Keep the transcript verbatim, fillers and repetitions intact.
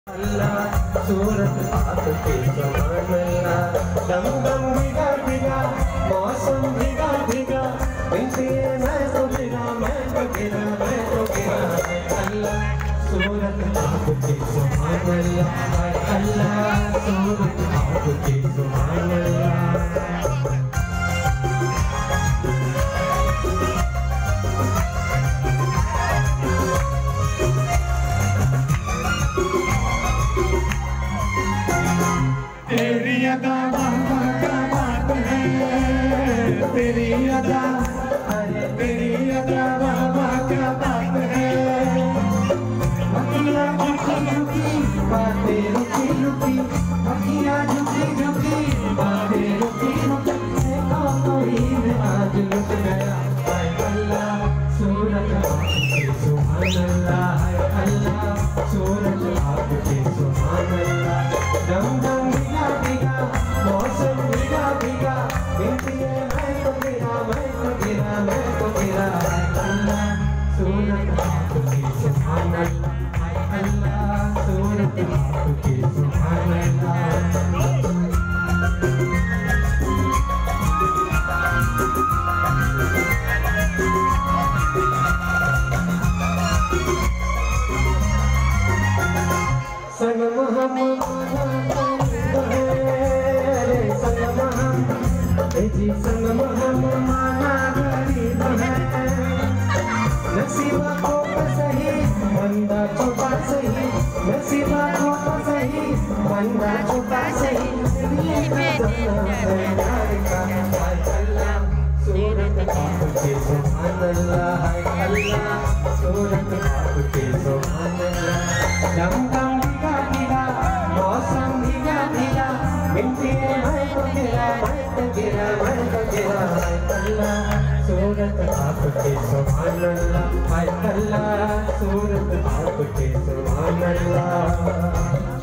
अल्लाह सूरत आपके समान अल्लाह दम दम भीगा भीगा मौसम भीगा भीगा बिनती है मैं तो गिरा मैं तो गिरा मैं तो गिरा अल्लाह सूरत आपके समान अल्लाह अल्लाह सूरत आपके समान अल्लाह तेरी अदा बाबा क्या बात है, तेरी अदा अरे तेरी अदा बाबा क्या बात है। अखियाँ झुकी झुकी बातें रुकी रुकी, अखियाँ झुकी झुकी बातें रुकी रुकी, देखो कोई भी आज लुट गया। हाय अल्लाह सूरत आपके सुभान अल्लाह, हाय अल्लाह सूरत आपके सुभान अल्लाह। दम दम भीगा भीगा मौसम भीगा भीगा, बिनती है मैं तो गिरा मैं तो गिरा मैं तो गिरा। हाय अल्लाह सूरत आपके सुभान अल्लाह, हाय अल्लाह सूरत आपके सुभान अल्लाह। सनम हम जी सनम हम माना गरीब है, नसीबा को सही बंदा छुपा सही, नसीबा को सही बंदा छुपा सही। सूरत आपके सुभान अल्लाह, हाय अल्लाह सूरत आपके सुभान अल्लाह। दम दम भीगा भीगा मौसम भीगा भीगा, बिनती है मैं तो गिरा मैं तो गिरा मैं तो गिरा। हाय अल्लाह सूरत आपके सुभान अल्लाह, हाय अल्लाह सूरत आपके सुभान अल्लाह।